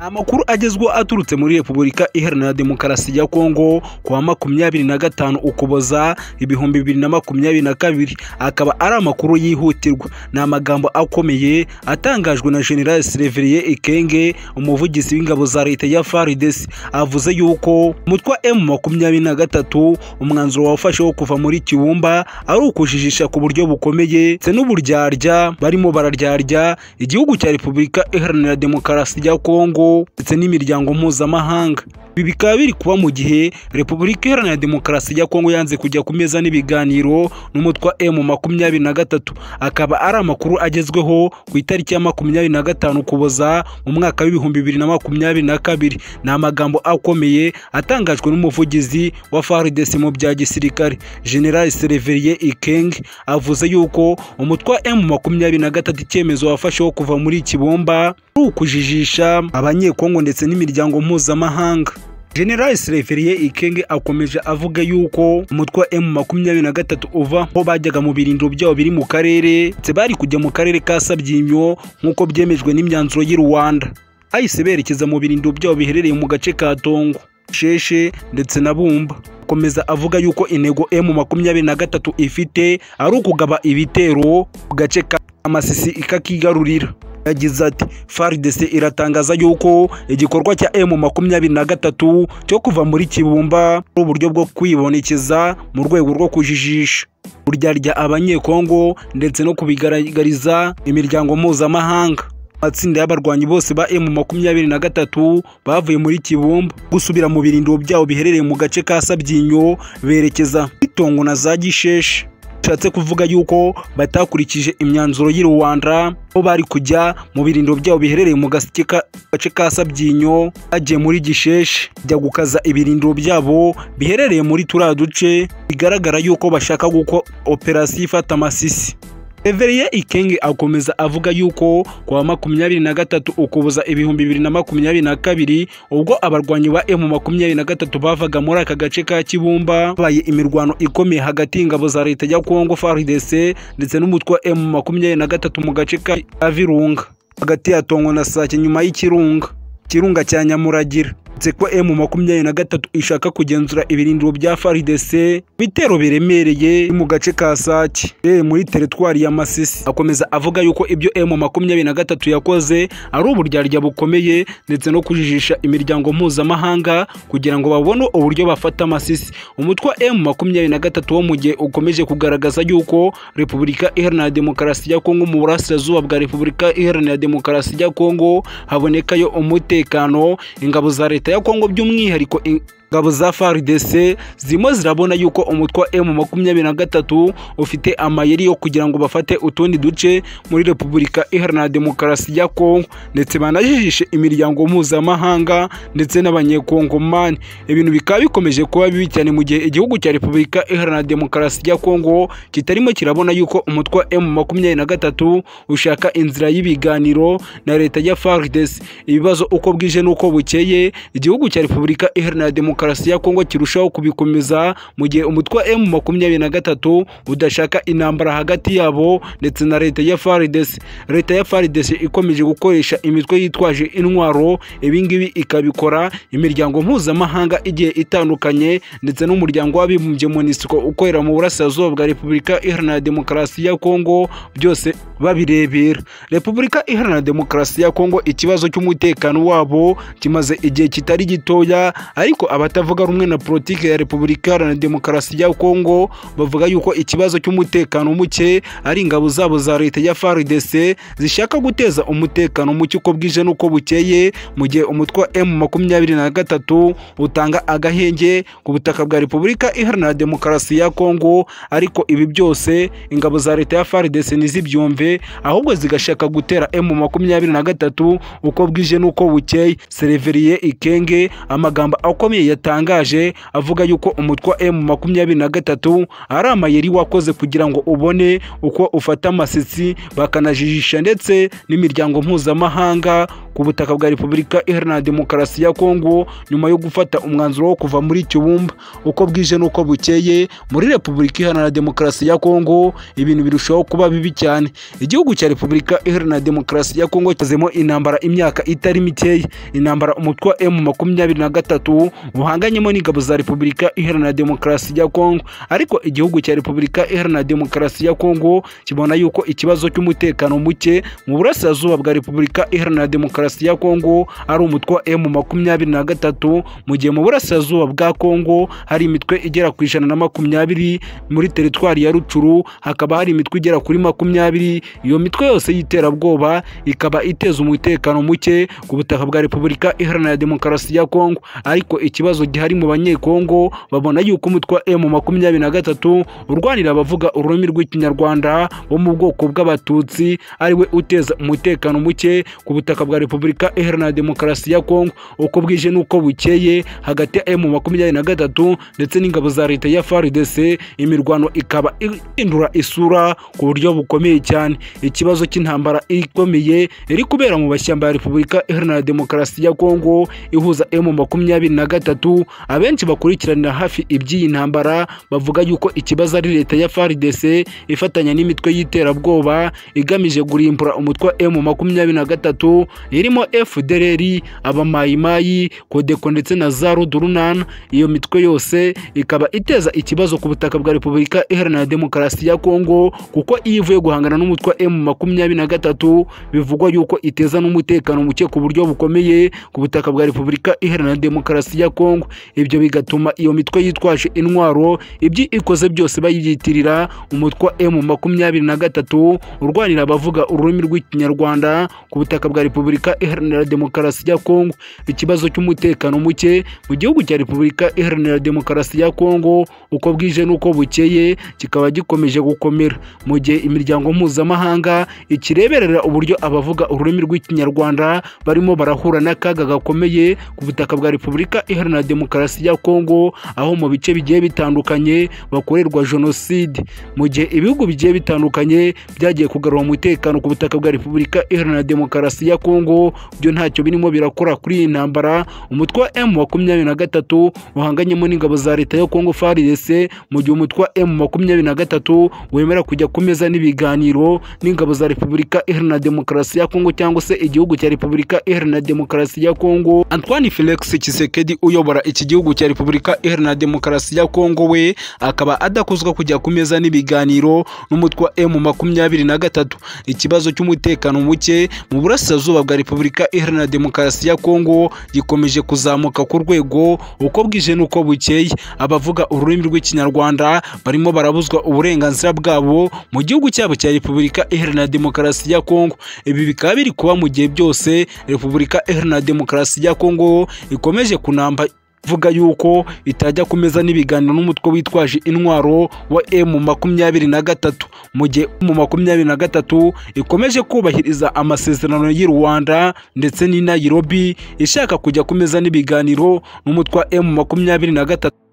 Amakuru agezweho aturutse muri Repubulika Iharanira Demokarasi ya Kongo kuwa 25 Ukuboza 2022 akaba ari amakuru yihutirwa. Ni amagambo akomeye atangajwe na General Sylvain Ekenge, umuvugizi w'ingabo za leta ya FARDC, avuze yuko umutwe M23 umwanzuro wafashe wo kuva muri Kibumba ari ukujijisha ku buryo bukomeye ndetse n'uburyarya barimo bararyarya igihugu cya Repubulika Iharanira Demokarasi ya Kongo ndetse n'imiryango mpuzamahanga. Ibi bikaba biri kuba mu gihe Repubulika Iharanira Demokarasi ya Kongo yanze kujya ku meza n'ibiganiro n'umutwe wa M23. Akaba ari amakuru agezweho ku itariki ya 25 Ukuboza mu mwaka w'2022. Ni amagambo akomeye atangajwe n'umuvugizi wa FARDC mu bya gisirikare General Sylvain Ekenge, avuze yuko umutwe wa M23 icyemezo wafashe wo kuva muri Kibumba ari ukujijisha abanyekongo ndetse n'imiryango mpuzamahanga. General Sylvain Ekenge akomeje avuga yuko umutwe wa M23 uva aho bajyaga mu birindiro byabo biri mu karere ndetse bari kujya mu karere ka Sabyinyo nk'uko byemejwe n'imyanzuro y'u Rwanda, ahise berekeza mu birindiro byabo biherereye mu gace ka Tongo, Sheshe ndetse na Bumba. Akomeza avuga yuko intego M23 ifite ari ukugaba ibitero ku gace ka Masisi ikakigarurira. Yagize ati FARDC iratangaza yuko igikorwa cya M23 cyo kuva muri Kibumba ari uburyo bwo kwibonekeza mu rwego rwo kujijisha, kuryarya abanyekongo ndetse no kubigaragariza imiryango mpuzamahanga. Amatsinda y'abarwanyi bose ba M23 bavuye muri Kibumba gusubira mu birindiro byabo biherereye mu gace ka Sabyinyo berekeza Tongo na za Gisheshe. Bishatse kuvuga yuko batakurikije imyanzuro y'u Rwanda, aho bari kujya mu birindiro byabo biherereye mu gace ka Sabyinyo bagiye muri Gisheshe bajya gukaza ibirindiro byabo biherereye muri turiya duce, bigaragara yuko bashaka gukora operasiyo ifata Masisi. Sylvain Ekenge akomeza avuga yuko kuwa 23 Ukuboza 2022 ubwo abarwanyi ba M23 bavaga muri aka gace ka Kibumba habaye imirwano ikomeye hagati y'ingabo za leta ya Kongo FARDC ndetse n'umutwe wa M23 mu gace ka Virunga hagati ya Tongo na Sake nyuma y'ikirunga cya Nyamuragira. Ko M23 ishaka kugenzura ibirindiro bya FARDC bitero biremereye mu gace ka Sake muri teritwari ya Masisi. Akomeza avuga yuko ibyo M23 yakoze ari uburyarya bukomeye ndetse no kujijisha imiryango mpuzamahanga kugira ngo babone uburyo bafata Masisi. Umutwe wa M23 wo mu gihe ukomeje kugaragaza yuko Repubulika Iharanira Demokarasi ya Kongo mu burasirazuba bwa Repubulika Iharanira Demokarasi ya Kongo habonekayo umutekano, ingabo za leta ya Kongo by'umwihariko ingabo za FARDC zimo zirabona yuko umutwe wa M23 ufite amayeri yo kugira ngo bafate utundi duce muri Repubulika Iharanira Demokarasi ya Kongo ndetse banajijishe imiryango mpuzamahanga ndetse n'abanyekongomani. Ibintu bikaba bikomeje kuba bibi cyane mu gihe igihugu cya Repubulika Iharanira Demokarasi ya Kongo kitarimo kirabona yuko umutwe wa M23 ushaka inzira y'ibiganiro na leta ya FARDC. Ibibazo uko bwije n'uko bukeye igihugu cya Repubulika Iharanira Demokarasi ya Kongo kirushaho kubikomeza mu gihe umutwe wa M23 udashaka intambara hagati yabo ndetse na leta ya FARDC. Leta ya FARDC ikomeje gukoresha imitwe yitwaje intwaro, ibingibi ikabikora imiryango mpuzamahanga igihe itandukanye ndetse n'umuryango w'abibumbye MONUSCO ukorera mu burasirazuba bwa Repubulika Iharanira Demokarasi ya Kongo byose babirebera. Repubulika Iharanira Demokarasi ya Kongo ikibazo cy'umutekano wabo kimaze igihe kitari gitoya, ariko abatavuga rumwe na politike ya Repubulika Iharanira Demokarasi ya Kongo bavuga yuko ikibazo cy'umutekano muke ari ingabo zabo za leta ya FARDC zishaka guteza umutekano muke uko bwije n'uko bukeye, mu gihe umutwe wa M23 utanga agahenge ku butaka bwa Repubulika Iharanira Demokarasi ya Kongo. Ariko ibi byose ingabo za leta ya FARDC ntizibyumve, ahubwo zigashaka gutera M23 uko bwije n'uko bukeye. Sylvain Ekenge amagambo akomeye yatangaje avuga yuko umutwe wa M23 ari amayeri wakoze kugira ngo ubone uko ufata Masisi bakanajijisha ndetse n'imiryango mpuzamahanga ku butaka bwa Repubulika Iharanira Demokarasi ya Kongo nyuma yo gufata umwanzuro wo kuva muri Kibumba. Uko bwije nuko bukeye muri Repubulika Iharanira Demokarasi ya Kongo ibintu birushaho kuba bibi cyane. Igihugu cya Repubulika Iharanira Demokarasi ya Kongo cyazemo intambara imyaka itari mikeya, intambara umutwe wa M23 buhanganyemo n'ingabo za Repubulika Iharanira Demokarasi ya Kongo. Ariko igihugu cya Repubulika Iharanira Demokarasi ya Kongo kibona yuko ikibazo cy'umutekano muke mu burasirazuba bwa Repubulika Iharanira Demokarasi ya Kongo ari umutwe wa M23, mu gihe mu burasirazuba bwa Kongo hari imitwe igera ku 120 muri teritwari ya Rucuru, hakaba hari imitwe igera kuri 20. Iyo mitwe yose y'iterabwoba ikaba iteza umutekano muke ku butaka bwa Repubulika Iharanira Demokarasi ya Kongo. Ariko ikibazo gihari mu banyekongo babona yuko umutwe wa M23 urwanira abavuga ururimi rw'Ikinyarwanda bo mu bwoko bw'Abatutsi ariwe uteza umutekano muke ku butaka bwa Repubulika Iharanira Demokarasi ya Kongo. Uko bwije nuko bukeye hagati ya M23 ndetse n'ingabo za leta ya FARDC imirwano ikaba ihindura isura ku buryo bukomeye cyane. Ikibazo cy'intambara ikomeye iri kubera mu bashyamba ya Repubulika Iharanira Demokarasi ya Kongo ihuza M23. Abenshi bakurikiranira hafi iby'iyi ntambara bavuga yuko ikibazo ari leta ya FARDC ifatanya n'imitwe y'iterabwoba igamije kurimbura umutwe wa M23 irimo FDLR, abamayimayi, Kodeko ndetse na za Rudurunana. Iyo mitwe yose ikaba iteza ikibazo ku butaka bwa Repubulika Iharanira Demokarasi ya Kongo, kuko iyo ivuye guhangana n'umutwe wa M23 bivugwa yuko iteza n'umutekano muke ku buryo bukomeye ku butaka bwa Repubulika Iharanira Demokarasi ya Kongo. Ibyo bigatuma iyo mitwe yitwaje intwaro ibyo ikoze byose bayiyitirira umutwe wa M23 urwanira abavuga ururimi rw'Ikinyarwanda ku butaka bwa Repubulika Iharanira Demokarasi ya Kongo. Ikibazo cy'umutekano muke mu gihugu cya Repubulika Iharanira Demokarasi ya Kongo uko bwije nuko bukeye kikaba gikomeje gukomera, mu gihe imiryango mpuzamahanga ikireberera uburyo abavuga ururimi rw'Ikinyarwanda barimo barahura n'akaga gakomeye ku butaka bwa Repubulika Iharanira Demokarasi ya Kongo, aho mu bice bigiye bitandukanye bakorerwa jenoside. Mu gihe ibihugu bigiye bitandukanye byagiye kugarura umutekano ku butaka bwa Repubulika Iharanira Demokarasi ya Kongo, byo ntacyo birimo birakora kuri iyi ntambara umutwe wa M23 uhanganyemo n'ingabo za leta ya Kongo FARDC, mu gihe umutwe wa M23 wemera kujya kumeza n'ibiganiro n'ingabo za Repubulika Iharanira Demokarasi ya Kongo cyangwa se igihugu cya Repubulika Iharanira Demokarasi ya Kongo. Antoine Felix Tshisekedi uyobora iki gihugu cya Repubulika Iharanira Demokarasi ya Kongo we akaba adakozwa kujya kumeza n'ibiganiro n'umutwe wa M23. Ikibazo cy'umutekano muke mu burasirazuba bwa Repubulika Iharanira Demokarasi ya Kongo gikomeje kuzamuka ku rwego uko bwije nuko bukeye. Abavuga ururimi rw'Ikinyarwanda barimo barabuzwa uburenganzira bwabo mu gihugu cyabo cya Repubulika Iharanira Demokarasi ya Kongo. Ibi bikaba biri kuba mu gihe byose Repubulika Iharanira Demokarasi ya Kongo ikomeje kunamba vuga yuko itajya kumeza n'ibiganiro n'umutwe witwaje intwaro wa M23, mu gihe M23 ikomeje kubahiriza amasezerano y'u Rwanda ndetse n'i Nairobi ishaka kujya kumeza n'ibiganiro n'umutwe wa M23.